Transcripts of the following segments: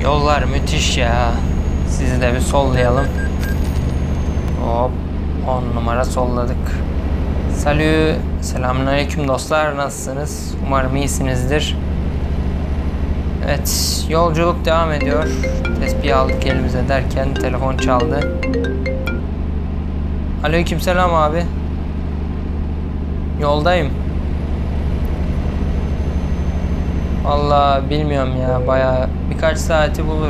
Yollar müthiş ya. Sizi de bir sollayalım. Hop, 10 numara solladık. Salü, selamünaleyküm dostlar, nasılsınız? Umarım iyisinizdir. Evet, yolculuk devam ediyor. Tespih aldık elimize derken telefon çaldı. Aleykümselam abi. Yoldayım. Vallahi bilmiyorum ya, bayağı birkaç saati bulur.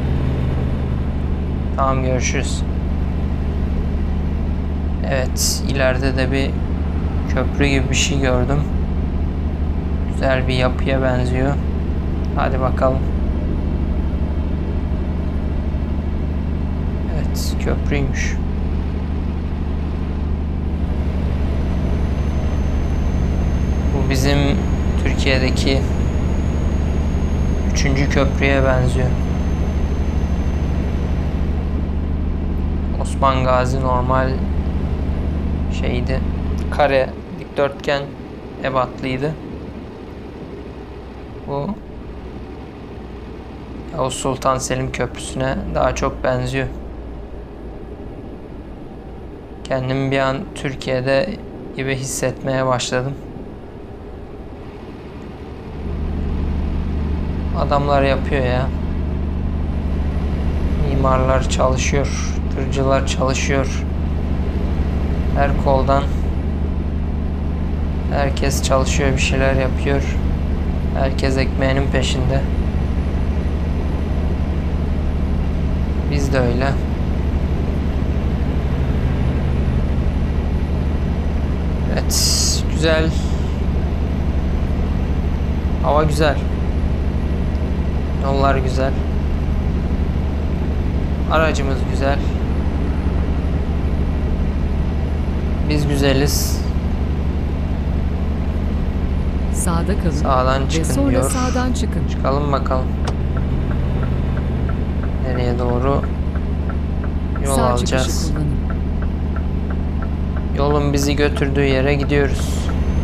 Tamam, görüşürüz. Evet, ileride de bir köprü gibi bir şey gördüm. Güzel bir yapıya benziyor. Hadi bakalım. Evet, köprüymüş. Bu bizim Türkiye'deki 3. köprüye benziyor. Osman Gazi normal şeydi. Kare, dikdörtgen, ebatlıydı. Bu Yavuz Sultan Selim Köprüsü'ne daha çok benziyor. Kendimi bir an Türkiye'de gibi hissetmeye başladım. Adamlar yapıyor ya. Mimarlar çalışıyor, tırcılar çalışıyor. Her koldan herkes çalışıyor, bir şeyler yapıyor. Herkes ekmeğinin peşinde. Biz de öyle. Evet, güzel. Hava güzel. Yollar güzel. Aracımız güzel. Biz güzeliz. Sağda kalın. Sağdan çıkın ve sonra diyor. sağdan çıkın. Çıkalım bakalım. Nereye doğru yol Sağ alacağız? çıkışı kullanın. Yolun bizi götürdüğü yere gidiyoruz.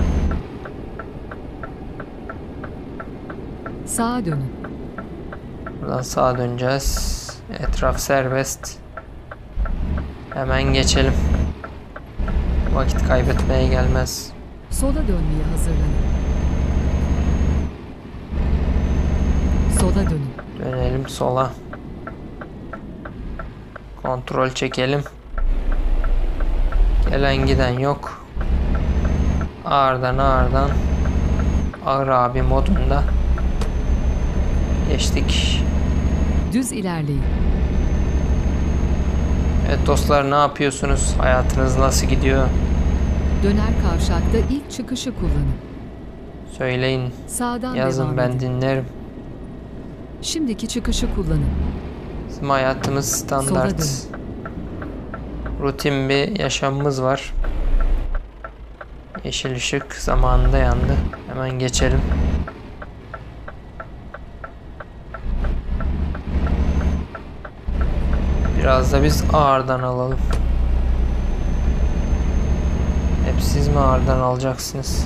Sağa dönün. Buradan sağa döneceğiz. Etraf serbest. Hemen geçelim. Vakit kaybetmeye gelmez. Sola dönmeye hazırlanın. Sola dönün. Dönelim sola. Kontrol çekelim. Gelen giden yok. Ağırdan ağır abi modunda geçtik. Düz ilerleyin. Evet dostlar, ne yapıyorsunuz? Hayatınız nasıl gidiyor? Döner kavşakta ilk çıkışı kullanın. Söyleyin. Sağdan Yazın, devam ben edin. dinlerim. Şimdiki çıkışı kullanın. Bizim hayatımız standart. Rutin bir yaşamımız var. Yeşil ışık zamanında yandı. Hemen geçelim. Biraz da biz ağırdan alalım. Hep siz mi ağırdan alacaksınız?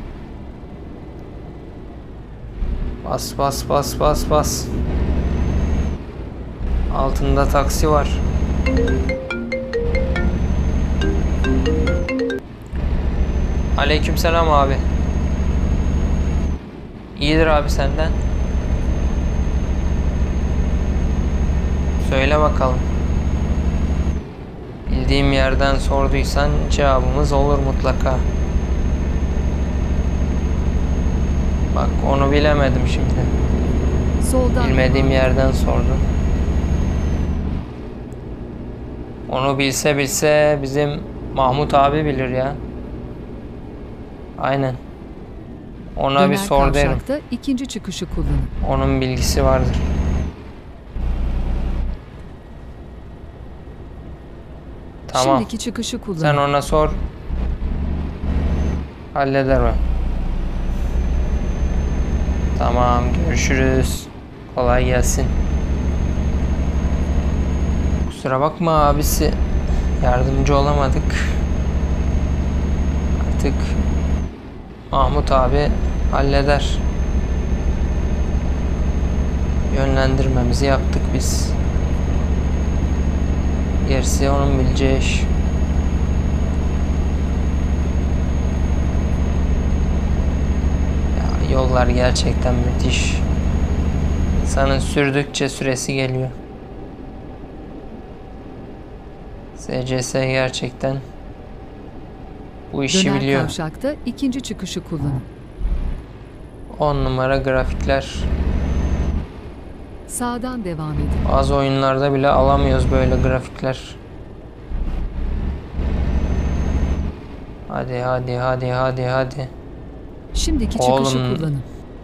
Bas bas bas bas bas. Altında taksi var. Aleykümselam abi. İyidir abi, senden. Söyle bakalım. Bildiğim yerden sorduysan cevabımız olur mutlaka. Bak, onu bilemedim şimdi. Soldan. Bilmediğim yerden sordum. Onu bilse bizim Mahmut abi bilir ya. Aynen. Ona Döner bir sor derim. kavşakta ikinci çıkışı kullanın. Onun bilgisi vardır. Tamam. Şimdiki çıkışı kullanın. Sen ona sor. Halleder o. Tamam, görüşürüz. Kolay gelsin. Kusura bakma abisi. Yardımcı olamadık. Artık Mahmut abi halleder. yönlendirmemizi yaptık biz. Gerisi onun bileceği iş. Ya, yollar gerçekten müthiş. İnsanın sürdükçe süresi geliyor. SCS gerçekten bu işi Döner biliyor. kavşakta ikinci çıkışı kullanın. 10 numara grafikler. Sağdan devam edin. Bazı oyunlarda bile alamıyoruz böyle grafikler. Hadi hadi hadi hadi hadi. Şimdiki Oğlum. çıkışı kullanın.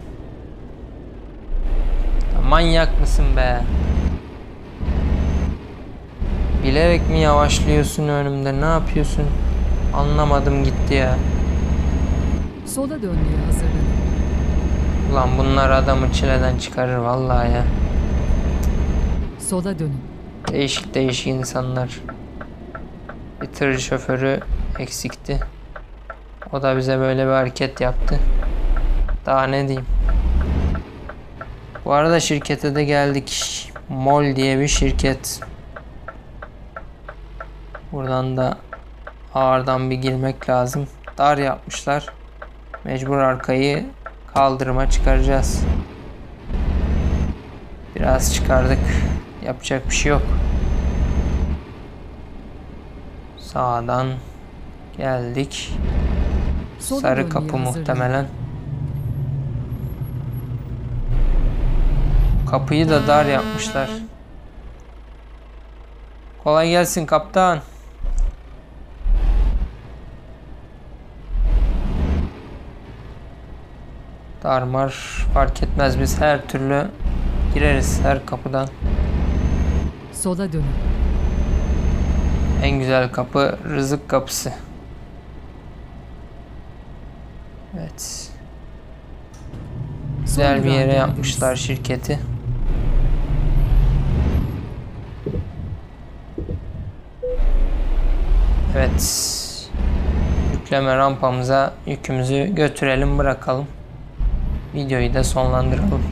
Manyak mısın be? Bilerek mi yavaşlıyorsun önümde? Ne yapıyorsun? Anlamadım gitti ya. Sola dönmeye hazırlanın. Ulan bunlar adamı çileden çıkarır vallahi ya. Sola dönün. Değişik değişik insanlar. Bir tır şoförü eksikti. O da bize böyle bir hareket yaptı. Daha ne diyeyim. Bu arada şirkete de geldik. MOL diye bir şirket. Buradan da ağırdan bir girmek lazım. Dar yapmışlar. Mecbur arkayı kaldırıma çıkaracağız. Biraz çıkardık. Yapacak bir şey yok. Sağdan geldik. Sola Sarı dönmeye kapı hazırlanın. muhtemelen. Kapıyı da dar yapmışlar. Kolay gelsin kaptan. Darmar fark etmez, biz her türlü gireriz her kapıdan. Sola dönün. En güzel kapı rızık kapısı. Evet. Güzel Son bir yere durağa yapmışlar şirketi. Evet. Yükleme rampamıza yükümüzü götürelim, bırakalım. Videoyu da sonlandıralım.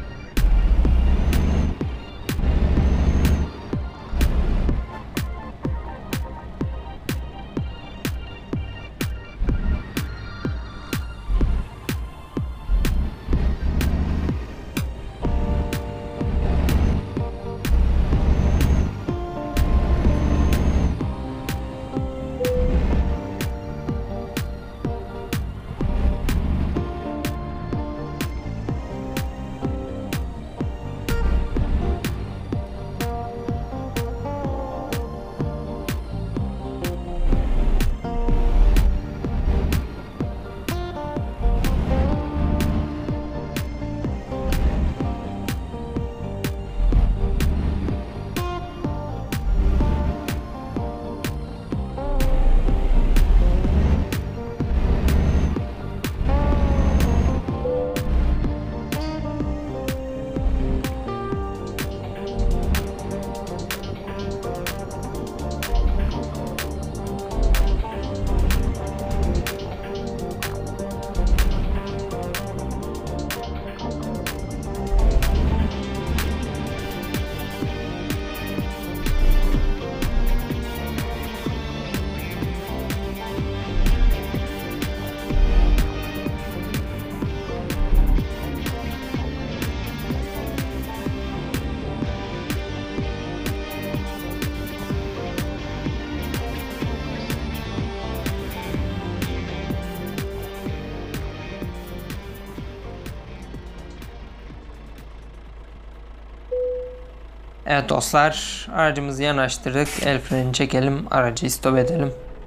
Evet dostlar, aracımızı yanaştırdık. El freni çekelim, aracı istop edelim.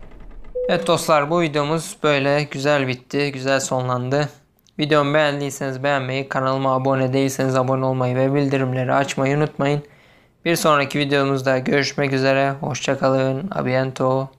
Evet dostlar, bu videomuz böyle güzel bitti, güzel sonlandı. Videomu beğendiyseniz beğenmeyi, kanalıma abone değilseniz abone olmayı ve bildirimleri açmayı unutmayın. Bir sonraki videomuzda görüşmek üzere, hoşça kalın, a biento.